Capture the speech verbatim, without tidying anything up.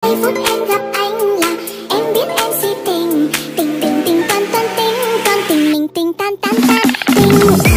giây phút em gặp anh là em biết em si tình. Tình tình tình tan tan tình, con tình mình tình tan tan tan tình.